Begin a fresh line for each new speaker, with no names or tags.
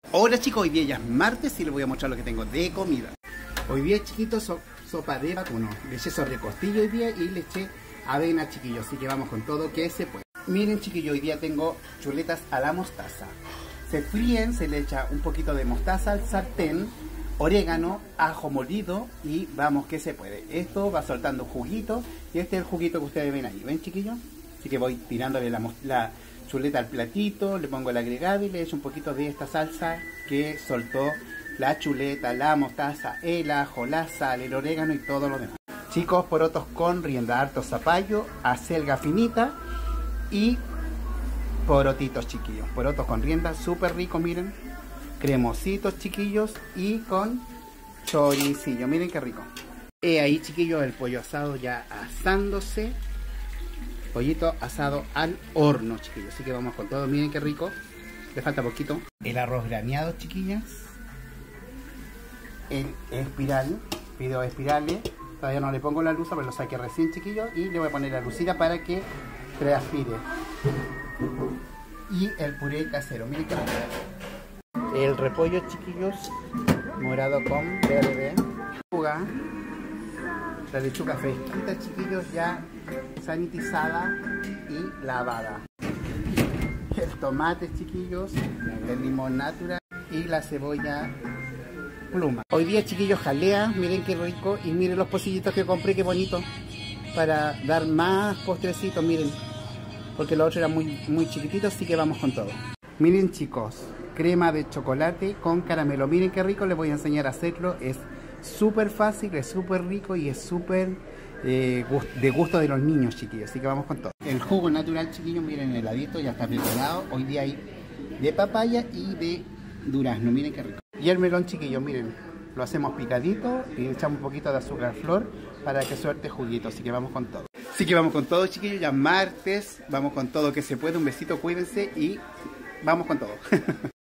Hola chicos, hoy día ya es martes y les voy a mostrar lo que tengo de comida. Hoy día chiquitos, sopa de vacuno. Le eché sobre costillo hoy día y le eché avena chiquillos. Así que vamos con todo que se puede. Miren chiquillos, hoy día tengo chuletas a la mostaza. Se fríen, se le echa un poquito de mostaza al sartén, orégano, ajo molido y vamos que se puede. Esto va soltando juguito y este es el juguito que ustedes ven ahí. ¿Ven chiquillos? Así que voy tirándole la chuleta al platito, le pongo el agregado y le echo un poquito de esta salsa que soltó la chuleta, la mostaza, el ajo, la sal, el orégano y todo lo demás. Chicos, porotos con rienda, harto zapallo, acelga finita y porotitos chiquillos. Porotos con rienda, súper rico, miren. Cremositos chiquillos y con choricillo, miren qué rico. Ahí chiquillos el pollo asado ya asándose. Pollito asado al horno, chiquillos. Así que vamos con todo. Miren qué rico. Le falta poquito. El arroz graneado, chiquillas. El espiral. Pido espirales. Todavía no le pongo la luz, pero lo saqué recién, chiquillos. Y le voy a poner la lucida para que preaspire. Y el puré casero. Miren qué rico. El repollo, chiquillos. Morado con verde. Lechuga. La lechuga fresquita, chiquillos, ya sanitizada y lavada. El tomate, chiquillos, el limón natural y la cebolla pluma. Hoy día, chiquillos, jalea, miren qué rico y miren los pocillitos que compré, qué bonito, para dar más postrecitos, miren, porque los otros eran muy chiquititos, así que vamos con todo. Miren chicos, crema de chocolate con caramelo, miren qué rico, les voy a enseñar a hacerlo, es súper fácil, es súper rico y es súper de gusto de los niños, chiquillos. Así que vamos con todo. El jugo natural, chiquillos, miren el heladito, ya está preparado. Hoy día hay de papaya y de durazno, miren qué rico. Y el melón, chiquillos, miren, lo hacemos picadito y le echamos un poquito de azúcar flor para que suelte juguito. Así que vamos con todo. Así que vamos con todo, chiquillos, ya martes, vamos con todo que se puede. Un besito, cuídense y vamos con todo.